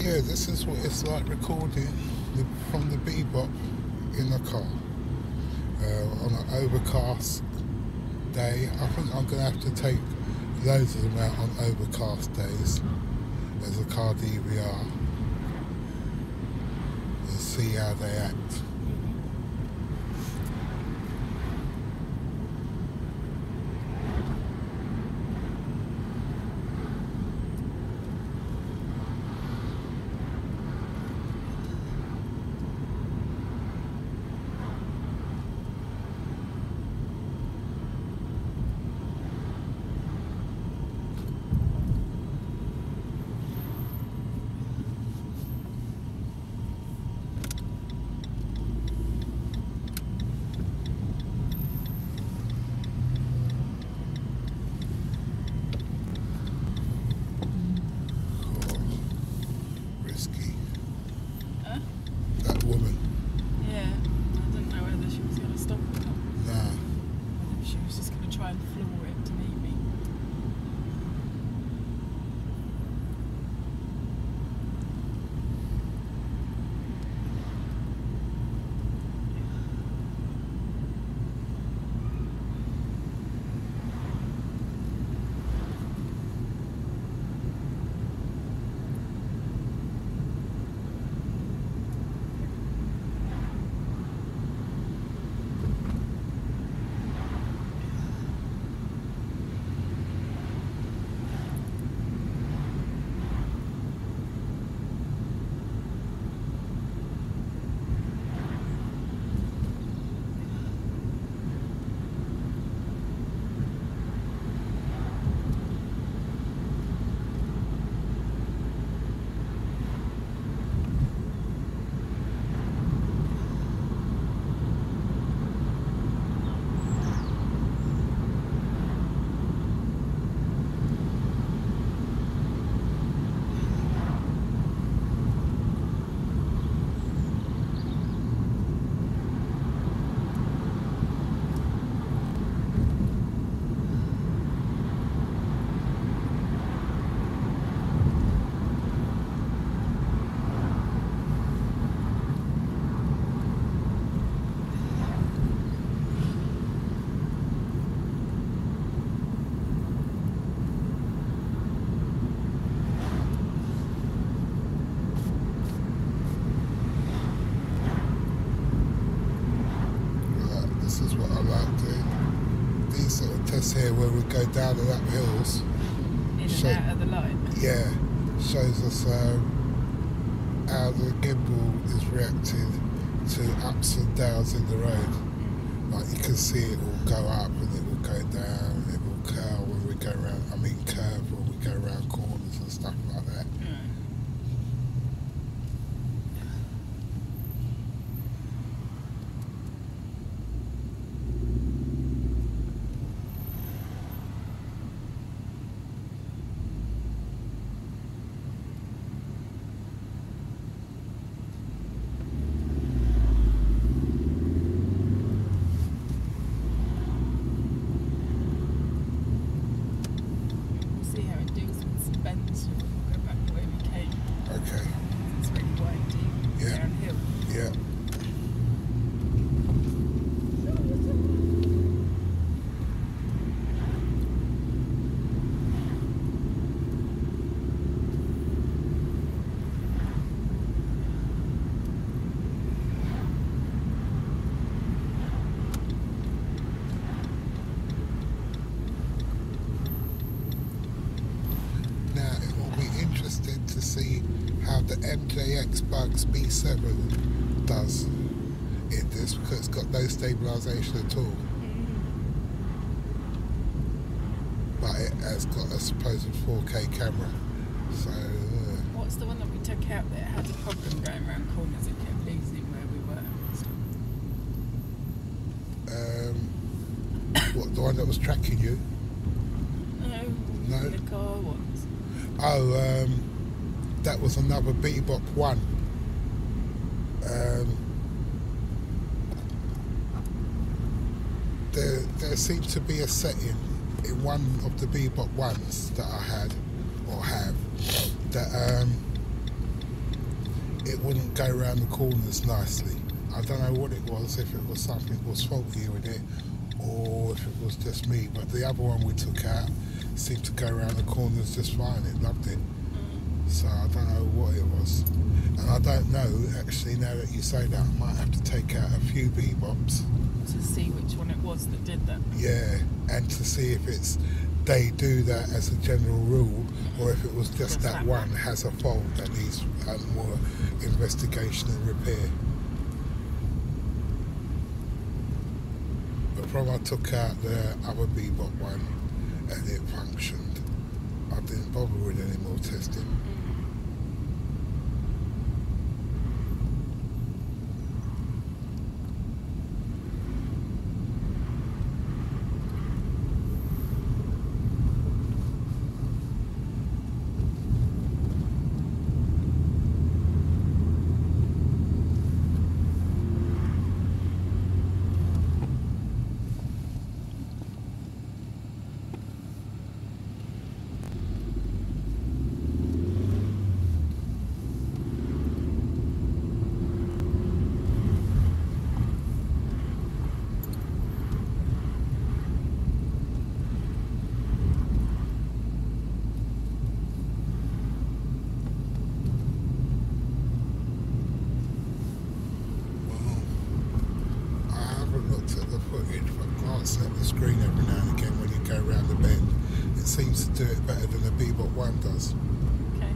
yeah, this is what it's like recording from the bebop in the car on an overcast day. I think I'm going to have to take loads of them out on overcast days as a car DVR and see how they act. Here where we go down and up hills in and out of the light. Yeah, shows us how the gimbal is reacting to ups and downs in the road. Like you can see it will go up and it will go down, it will curl when we go around, curve when we go around corners and stuff like that. The MJX Bugs B7 does in this because it's got no stabilisation at all, but it has got a supposed 4K camera. So what's the one that we took out that had a problem going around corners? It kept losing where we were. What, the one that was tracking you? No. The car ones. Oh, that was another Bebop 1. There seems to be a setting in one of the Bebop 1s that I had or have that it wouldn't go around the corners nicely. I don't know what it was, if it was something was faulty with it or if it was just me, but the other one we took out seemed to go around the corners just fine. It loved it. So I don't know what it was. And I don't know, actually, now that you say that, I might have to take out a few Bebops. To see which one it was that did that. Yeah, and to see if it's they do that as a general rule, or if it was just that one has a fault that needs more investigation and repair. But from I took out the other Bebop one and it functioned, I didn't bother with any more testing. At the screen every now and again when you go around the bend. It seems to do it better than the Bebop 1 does. Okay.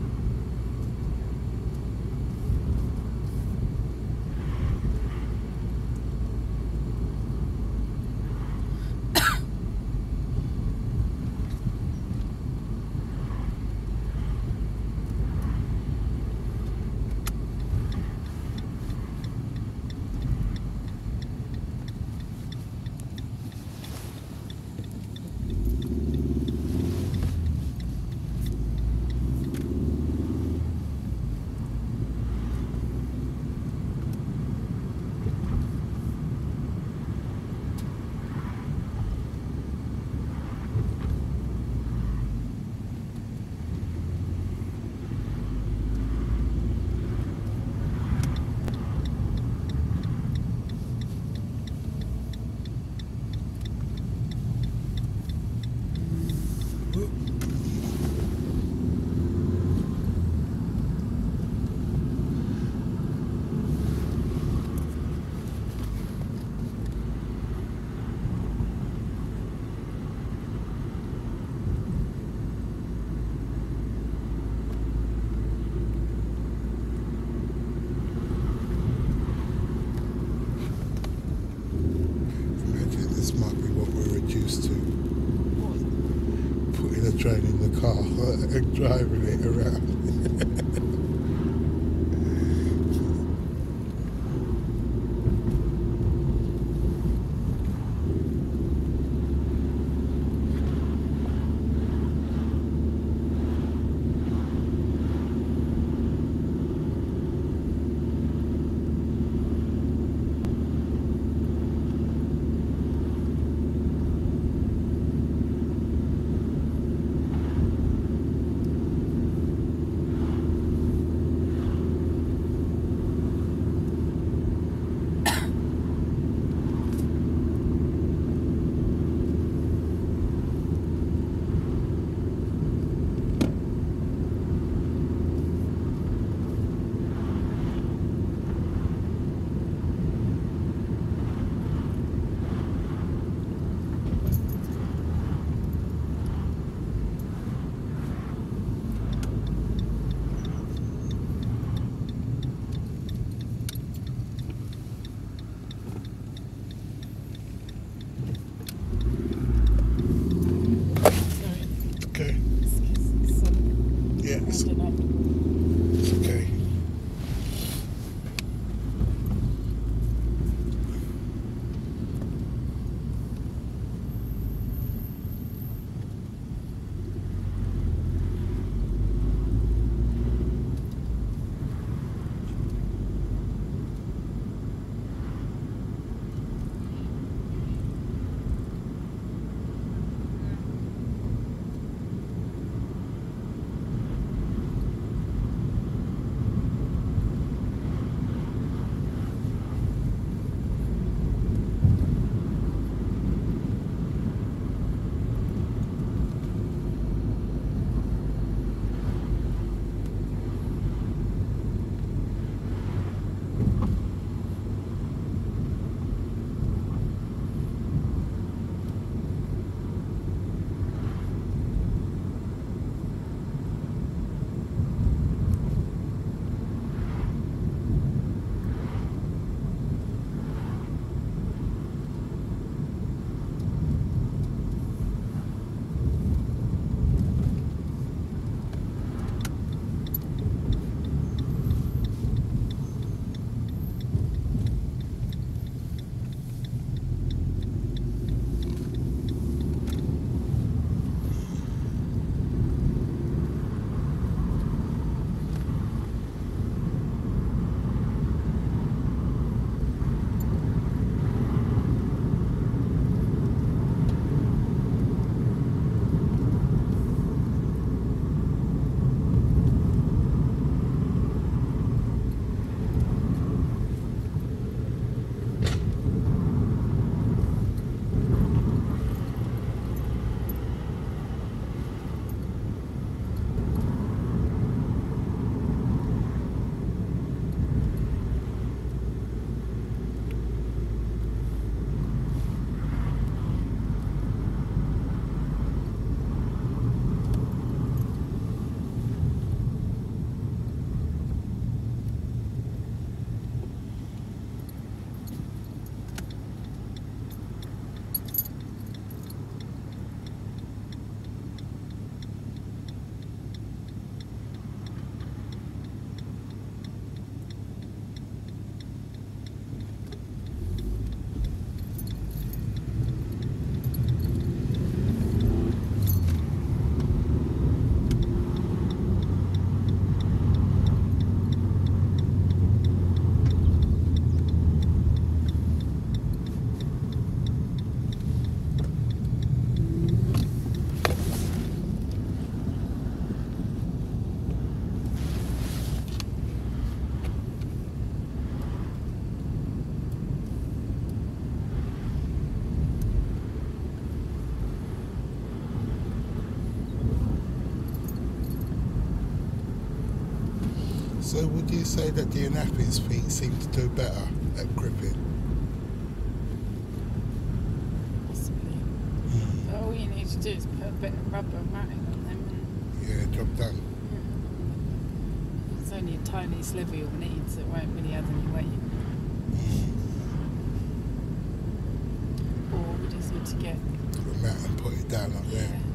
Train in the car and driving it around. So would you say that the Anappi's feet seem to do better at gripping? Possibly. Mm. But all you need to do is put a bit of rubber matting on them Yeah, job done. and it's only a tiny sliver you'll need, so it won't really add any weight. Or we just need to get Put a mat and put it down up there.